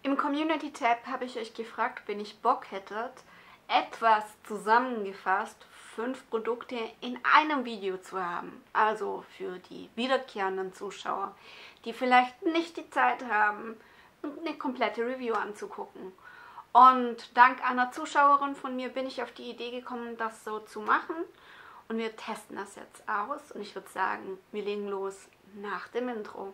Im Community-Tab habe ich euch gefragt, wenn ich Bock hättet, etwas zusammengefasst, 5 Produkte in einem Video zu haben. Also für die wiederkehrenden Zuschauer, die vielleicht nicht die Zeit haben, eine komplette Review anzugucken. Und dank einer Zuschauerin von mir bin ich auf die Idee gekommen, das so zu machen. Und wir testen das jetzt aus. Und ich würde sagen, wir legen los nach dem Intro.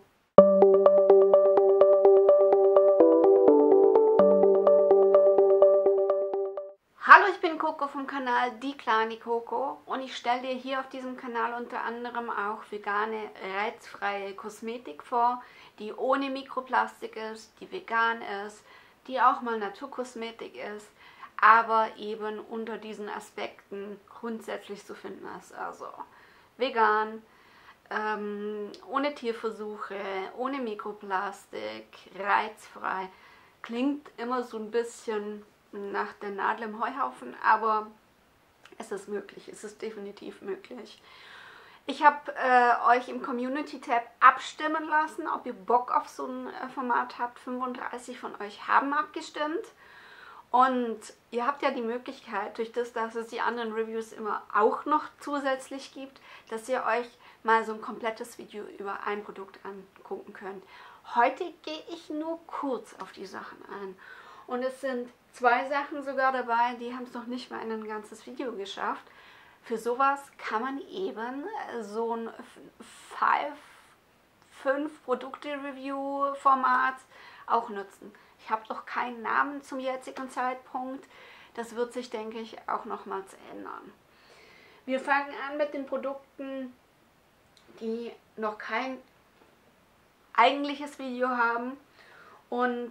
Hallo, ich bin Coco vom Kanal Die kleine Coco und ich stelle dir hier auf diesem Kanal unter anderem auch vegane, reizfreie Kosmetik vor, die ohne Mikroplastik ist, die vegan ist, die auch mal Naturkosmetik ist, aber eben unter diesen Aspekten grundsätzlich zu finden ist. Also vegan, ohne Tierversuche, ohne Mikroplastik, reizfrei. Klingt immer so ein bisschen nach der Nadel im Heuhaufen, aber es ist möglich, es ist definitiv möglich. Ich habe euch im Community-Tab abstimmen lassen, ob ihr Bock auf so ein Format habt. 35 von euch haben abgestimmt. Und ihr habt ja die Möglichkeit, durch das, dass es die anderen Reviews immer auch noch zusätzlich gibt, dass ihr euch mal so ein komplettes Video über ein Produkt angucken könnt. Heute gehe ich nur kurz auf die Sachen ein. Und es sind 2 Sachen sogar dabei, die haben es noch nicht mal in ein ganzes Video geschafft. Für sowas kann man eben so ein 5 Produkte-Review-Format auch nutzen. Ich habe noch keinen Namen zum jetzigen Zeitpunkt. Das wird sich, denke ich, auch nochmals ändern. Wir fangen an mit den Produkten, die noch kein eigentliches Video haben. Und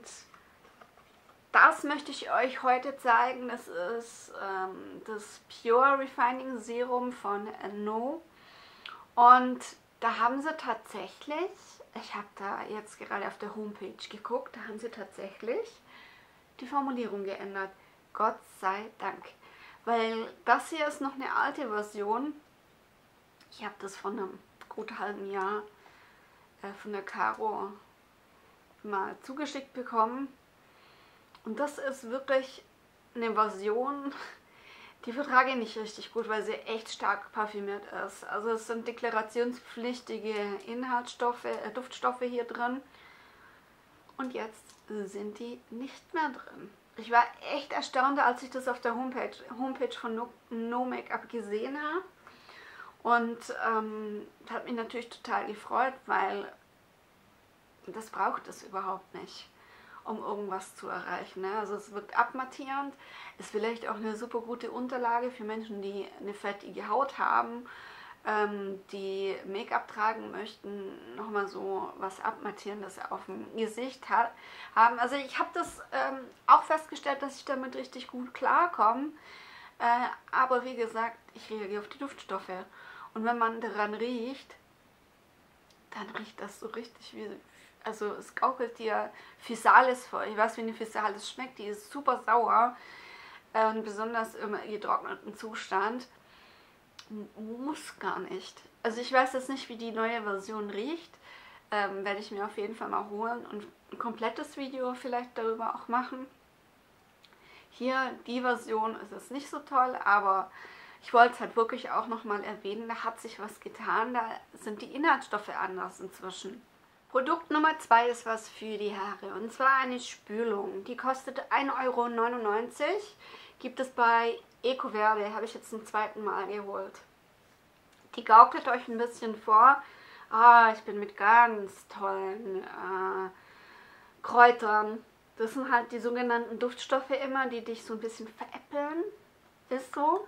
das möchte ich euch heute zeigen. Das ist das Pure Refining Serum von No. Und da haben sie tatsächlich, ich habe da jetzt gerade auf der Homepage geguckt, da haben sie tatsächlich die Formulierung geändert. Gott sei Dank. Weil das hier ist noch eine alte Version. Ich habe das vor einem gut halben Jahr von der Caro mal zugeschickt bekommen. Und das ist wirklich eine Version, die vertrage ich nicht richtig gut, weil sie echt stark parfümiert ist. Also es sind deklarationspflichtige Inhaltsstoffe, Duftstoffe hier drin. Und jetzt sind die nicht mehr drin. Ich war echt erstaunt, als ich das auf der Homepage von No Make-up gesehen habe. Und hat mich natürlich total gefreut, weil das braucht es überhaupt nicht, um irgendwas zu erreichen. Ne? Also es wirkt abmattierend, ist vielleicht auch eine super gute Unterlage für Menschen, die eine fettige Haut haben, die Make-up tragen möchten, nochmal so was Abmattierendes auf dem Gesicht haben. Also ich habe das auch festgestellt, dass ich damit richtig gut klarkomme, aber wie gesagt, ich reagiere auf die Duftstoffe. Und wenn man daran riecht, dann riecht das so richtig wie... Also es gaukelt dir Physalis vor. Ich weiß, wie eine Physalis schmeckt. Die ist super sauer. Und besonders im getrockneten Zustand. Muss gar nicht. Also ich weiß jetzt nicht, wie die neue Version riecht. Werde ich mir auf jeden Fall mal holen. Und ein komplettes Video vielleicht darüber auch machen. Hier, die Version ist es nicht so toll. Aber ich wollte es halt wirklich auch nochmal erwähnen. Da hat sich was getan. Da sind die Inhaltsstoffe anders inzwischen. Produkt Nummer 2 ist was für die Haare, und zwar eine Spülung. Die kostet 1,99 €, gibt es bei Ecoverde, habe ich jetzt zum 2. Mal geholt. Die gaukelt euch ein bisschen vor, ich bin mit ganz tollen Kräutern. Das sind halt die sogenannten Duftstoffe immer, die dich so ein bisschen veräppeln, ist so.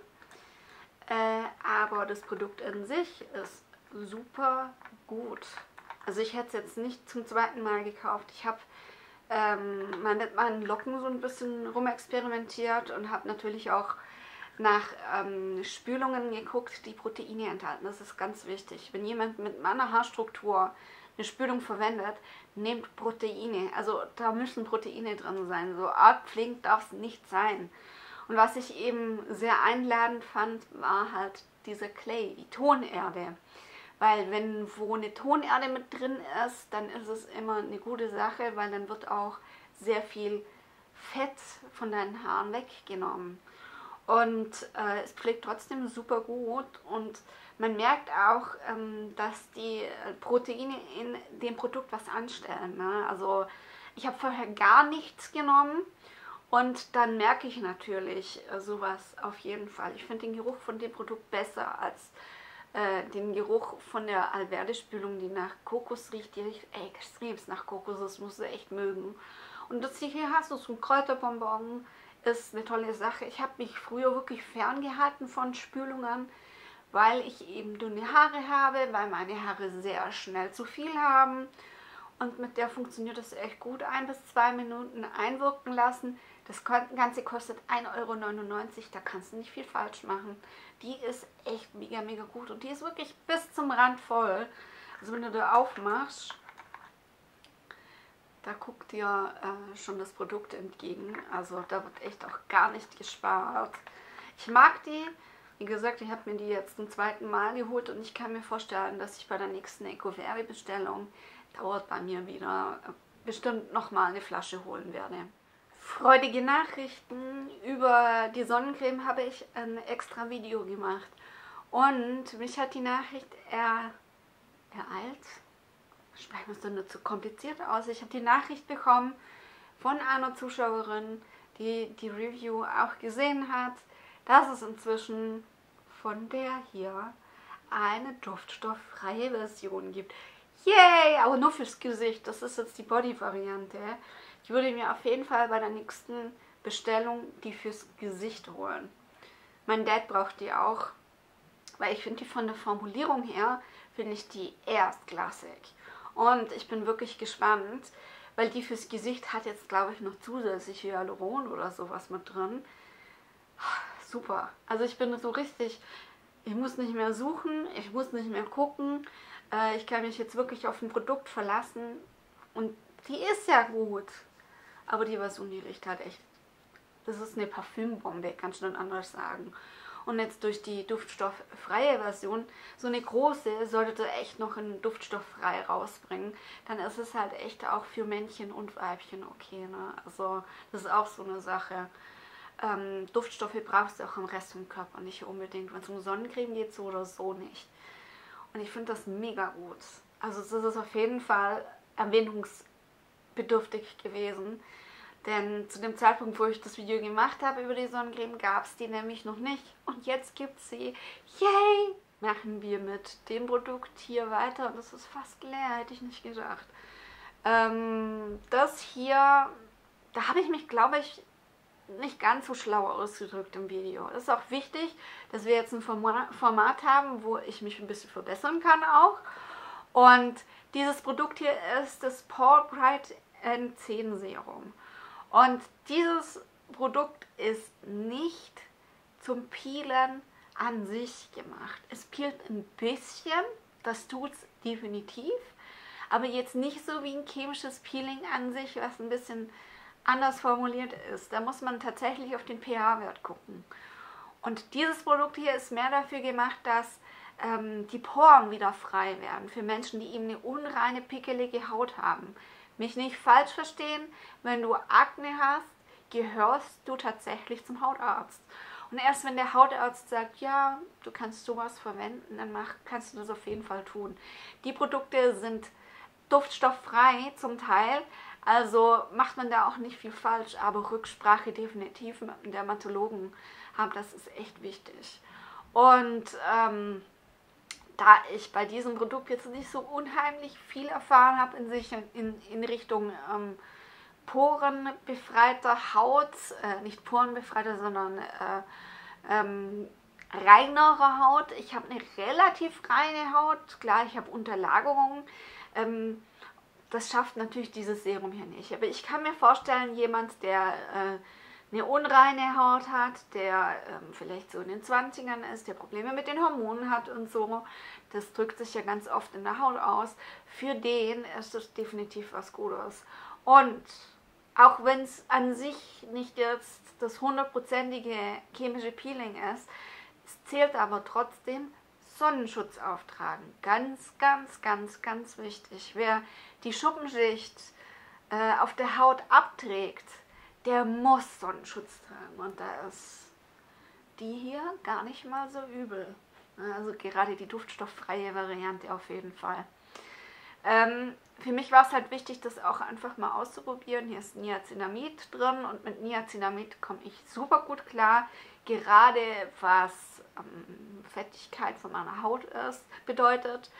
Aber das Produkt an sich ist super gut. Also ich hätte es jetzt nicht zum 2. Mal gekauft. Ich habe mal mit meinen Locken so ein bisschen rumexperimentiert und habe natürlich auch nach Spülungen geguckt, die Proteine enthalten. Das ist ganz wichtig. Wenn jemand mit meiner Haarstruktur eine Spülung verwendet, nehmt Proteine. Also da müssen Proteine drin sein. So arg pflegend darf es nicht sein. Und was ich eben sehr einladend fand, war halt dieser Clay, die Tonerde. Weil wenn wo eine Tonerde mit drin ist, dann ist es immer eine gute Sache, weil dann wird auch sehr viel Fett von deinen Haaren weggenommen. Und es pflegt trotzdem super gut und man merkt auch, dass die Proteine in dem Produkt was anstellen. Ne? Also ich habe vorher gar nichts genommen und dann merke ich natürlich sowas auf jeden Fall. Ich finde den Geruch von dem Produkt besser als den Geruch von der Alverde-Spülung, die nach Kokos riecht. Die riecht extremst nach Kokos, das musst du echt mögen. Und das hier hast du so ein Kräuterbonbon, ist eine tolle Sache. Ich habe mich früher wirklich ferngehalten von Spülungen, weil ich eben dünne Haare habe, weil meine Haare sehr schnell zu viel haben. Und mit der funktioniert das echt gut. 1 bis 2 Minuten einwirken lassen. Das Ganze kostet 1,99 €. Da kannst du nicht viel falsch machen. Die ist echt mega, mega gut. Und die ist wirklich bis zum Rand voll. Also wenn du da aufmachst, da guckt dir schon das Produkt entgegen. Also da wird echt auch gar nicht gespart. Ich mag die. Wie gesagt, ich habe mir die jetzt zum 2. Mal geholt und ich kann mir vorstellen, dass ich bei der nächsten Ecoverde-Bestellung, dauert bei mir wieder, bestimmt nochmal eine Flasche holen werde. Freudige Nachrichten: Über die Sonnencreme habe ich ein extra Video gemacht und mich hat die Nachricht ereilt. Sprechen wir es dann nur zu kompliziert aus. Ich habe die Nachricht bekommen von einer Zuschauerin, die die Review auch gesehen hat, dass es inzwischen von der hier eine duftstofffreie Version gibt. Yay! Aber nur fürs Gesicht. Das ist jetzt die Body-Variante. Ich würde mir auf jeden Fall bei der nächsten Bestellung die fürs Gesicht holen. Mein Dad braucht die auch, weil ich finde die von der Formulierung her, finde ich die erstklassig. Und ich bin wirklich gespannt, weil die fürs Gesicht hat jetzt, glaube ich, noch zusätzlich Hyaluron oder sowas mit drin. Super. Also ich bin so richtig, ich muss nicht mehr suchen, ich muss nicht mehr gucken. Ich kann mich jetzt wirklich auf ein Produkt verlassen und die ist ja gut. Aber die Version, die riecht halt echt, das ist eine Parfümbombe, kannst du nicht anders sagen. Und jetzt durch die duftstofffreie Version, so eine große, solltet ihr echt noch einen duftstofffrei rausbringen. Dann ist es halt echt auch für Männchen und Weibchen okay. Ne? Also das ist auch so eine Sache. Duftstoffe brauchst du auch im Rest vom Körper nicht unbedingt. Wenn es um Sonnencreme geht, so oder so nicht. Und ich finde das mega gut. Also das ist auf jeden Fall erwähnungsbedürftig gewesen. Denn zu dem Zeitpunkt, wo ich das Video gemacht habe über die Sonnencreme, gab es die nämlich noch nicht. Und jetzt gibt es sie. Yay! Machen wir mit dem Produkt hier weiter. Und das ist fast leer, hätte ich nicht gedacht. Das hier, da habe ich mich, glaube ich, nicht ganz so schlau ausgedrückt im Video. Das ist auch wichtig, dass wir jetzt ein Format haben, wo ich mich ein bisschen verbessern kann auch. Und dieses Produkt hier ist das Pore Bright N10 Serum. Und dieses Produkt ist nicht zum Peelen an sich gemacht. Es peelt ein bisschen, das tut es definitiv, aber jetzt nicht so wie ein chemisches Peeling an sich, was ein bisschen anders formuliert ist. Da muss man tatsächlich auf den pH-Wert gucken. Und dieses Produkt hier ist mehr dafür gemacht, dass die Poren wieder frei werden für Menschen, die eben eine unreine, pickelige Haut haben. Mich nicht falsch verstehen, wenn du Akne hast, gehörst du tatsächlich zum Hautarzt. Und erst wenn der Hautarzt sagt, ja, du kannst sowas verwenden, dann kannst du das auf jeden Fall tun. Die Produkte sind duftstofffrei zum Teil, also macht man da auch nicht viel falsch, aber Rücksprache definitiv mit dem Dermatologen haben, das ist echt wichtig. Und da ich bei diesem Produkt jetzt nicht so unheimlich viel erfahren habe in Richtung porenbefreiter Haut, nicht porenbefreiter, sondern reinerer Haut. Ich habe eine relativ reine Haut, klar, ich habe Unterlagerungen. Das schafft natürlich dieses Serum hier nicht. Aber ich kann mir vorstellen, jemand, der eine unreine Haut hat, der vielleicht so in den 20ern ist, der Probleme mit den Hormonen hat und so, das drückt sich ja ganz oft in der Haut aus, für den ist das definitiv was Gutes. Und auch wenn es an sich nicht jetzt das 100%ige chemische Peeling ist, es zählt aber trotzdem Sonnenschutz auftragen. Ganz, ganz, ganz, ganz wichtig. Wer die Schuppenschicht auf der Haut abträgt, der muss Sonnenschutz tragen. Und da ist die hier gar nicht mal so übel. Also gerade die duftstofffreie Variante auf jeden Fall. Für mich war es halt wichtig, das auch einfach mal auszuprobieren. Hier ist Niacinamid drin und mit Niacinamid komme ich super gut klar. Gerade was Fettigkeit von meiner Haut bedeutet.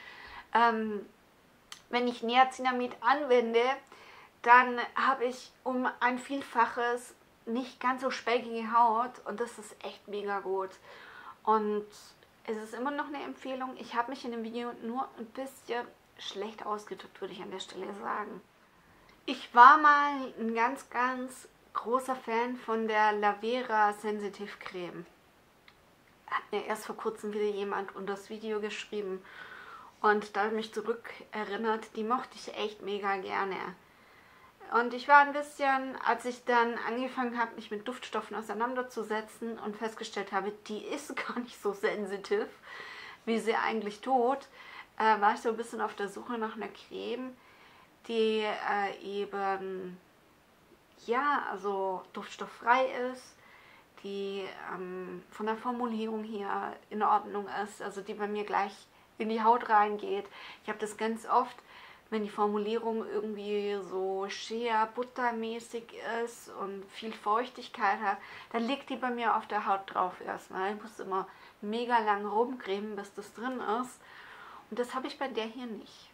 Wenn ich Niacinamid anwende, dann habe ich um ein Vielfaches nicht ganz so speckige Haut und das ist echt mega gut. Und es ist immer noch eine Empfehlung. Ich habe mich in dem Video nur ein bisschen schlecht ausgedrückt, würde ich an der Stelle sagen. Ich war mal ein ganz, ganz großer Fan von der Lavera Sensitive Creme. Hat mir erst vor kurzem wieder jemand unter das Video geschrieben. Und da habe ich mich zurück erinnert, die mochte ich echt mega gerne. Und ich war ein bisschen, als ich dann angefangen habe, mich mit Duftstoffen auseinanderzusetzen und festgestellt habe, die ist gar nicht so sensitiv, wie sie eigentlich tut, war ich so ein bisschen auf der Suche nach einer Creme, die eben, ja, also duftstofffrei ist, die von der Formulierung her in Ordnung ist, also die bei mir gleich in die Haut reingeht. Ich habe das ganz oft, wenn die Formulierung irgendwie so Shea-Butter-mäßig ist und viel Feuchtigkeit hat, dann liegt die bei mir auf der Haut drauf erstmal. Ich muss immer mega lang rumcremen, bis das drin ist. Und das habe ich bei der hier nicht.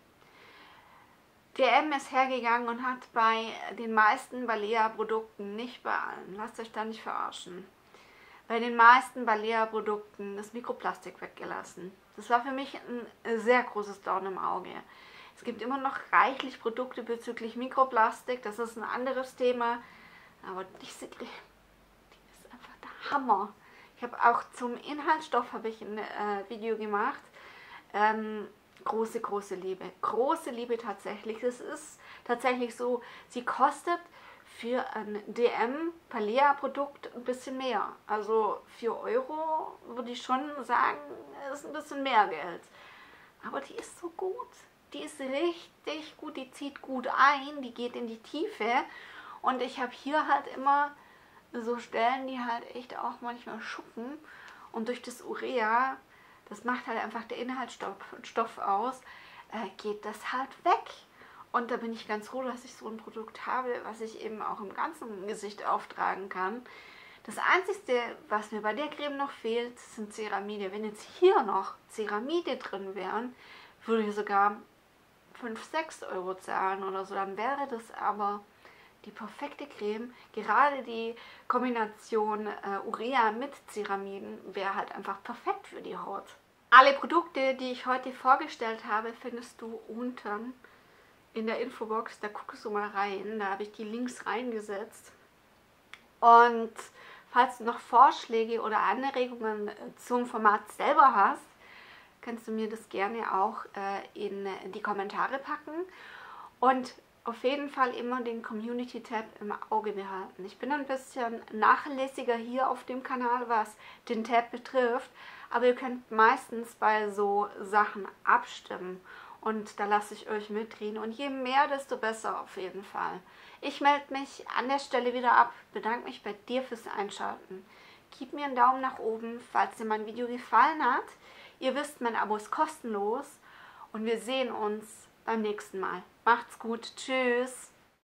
DM ist hergegangen und hat bei den meisten Balea-Produkten, nicht bei allen, lasst euch da nicht verarschen, bei den meisten Balea-Produkten das Mikroplastik weggelassen. Das war für mich ein sehr großes Dorn im Auge. Es gibt immer noch reichlich Produkte bezüglich Mikroplastik, das ist ein anderes Thema, aber diese Creme, die ist einfach der Hammer. Ich habe auch zum Inhaltsstoff ein Video gemacht. Große, große Liebe tatsächlich. Es ist tatsächlich so, sie kostet für ein DM Balea Produkt ein bisschen mehr. Also 4 Euro würde ich schon sagen, ist ein bisschen mehr Geld. Aber die ist so gut. Die ist richtig gut, die zieht gut ein, die geht in die Tiefe. Und ich habe hier halt immer so Stellen, die halt echt auch manchmal schuppen. Und durch das Urea, das macht halt einfach der Inhaltsstoff aus, geht das halt weg. Und da bin ich ganz froh, dass ich so ein Produkt habe, was ich eben auch im ganzen Gesicht auftragen kann. Das Einzige, was mir bei der Creme noch fehlt, sind Ceramide. Wenn jetzt hier noch Ceramide drin wären, würde ich sogar 5, 6 Euro zahlen oder so. Dann wäre das aber die perfekte Creme. Gerade die Kombination Urea mit Ceramiden wäre halt einfach perfekt für die Haut. Alle Produkte, die ich heute vorgestellt habe, findest du unten in der Infobox. Da guckst du mal rein. Da habe ich die Links reingesetzt. Und falls du noch Vorschläge oder Anregungen zum Format selber hast, kannst du mir das gerne auch in die Kommentare packen. Und auf jeden Fall immer den Community-Tab im Auge behalten. Ich bin ein bisschen nachlässiger hier auf dem Kanal, was den Tab betrifft, aber ihr könnt meistens bei so Sachen abstimmen und da lasse ich euch mitreden und je mehr, desto besser auf jeden Fall. Ich melde mich an der Stelle wieder ab, bedanke mich bei dir fürs Einschalten. Gib mir einen Daumen nach oben, falls dir mein Video gefallen hat. Ihr wisst, mein Abo ist kostenlos und wir sehen uns beim nächsten Mal. Macht's gut. Tschüss.